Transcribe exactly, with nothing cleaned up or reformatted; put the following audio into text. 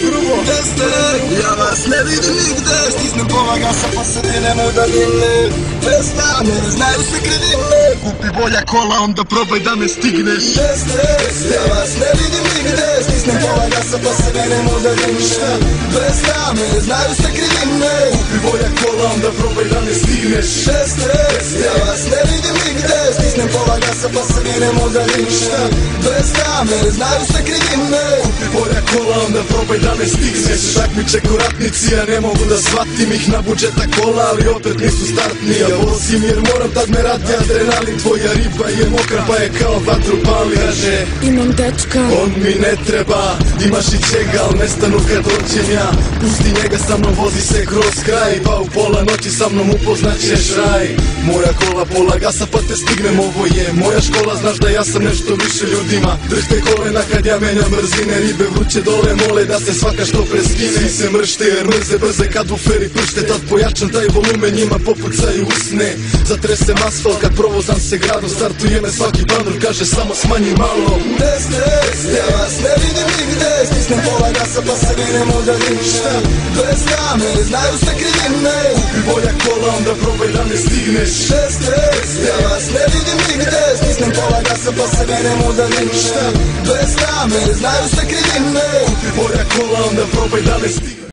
grubo. Ja vas ne vidim nigde, stisnem pola gasa pa se dinem u daljine. Prestane, znaju se krivine, kupi bolja kola onda probaj da me stigneš. Ja vas ne vidim nigde, stisnem pola gasa pa se dinem u daljine. Prestane, znaju se krivine, kupi bolja kola onda probaj da me stigneš. Ja vas ne vidim nigde, stisnem pola gasa pa se dinem u daljine. Prestane, znaju se krivine, kupi bolja kola onda probaj da me stigneš. Takmiče ko ratnici, ja ne mogu da shvatim ih na budžeta kola, ali opet nisu startni. Ja vozim jer moram, tad me radi adrenalin. Tvoja riba je mokra pa je kao vatru pali. Kaže, imam dečka, on mi ne treba, imaš i čega, al nestanu kad dođem ja. Pusti njega, sa mnom vozi se kroz kraj, pa u pola noći sa mnom upoznaćeš raj. Moja kola, pola gasa pa te stignem, ovo je moja škola, znaš da ja sam nešto više ljudima. Držte kolena kad ja menjam brzine, ribe vruće dole mole da se svaka što preskine. Svi se mršte jer mrze brze kad u feri pršte, tad pojačam taj volumen, njima popucaju usne. Zatresem asfalt kad provozam se gradom, startuje me svaki bandur, kaže samo smanji malo. Ja vas ne vidim nigde, stisnem pola gasa pa se vinem u daljine. Bez rame, znaju se krivine, kupi bolja kola onda probaj da me stigneš. Ja vas ne vidim nigde, stisnem pola gasa pa se vinem u daljine. Bez rame, znaju se krivine, kupi bolja kola onda probaj da me stigneš.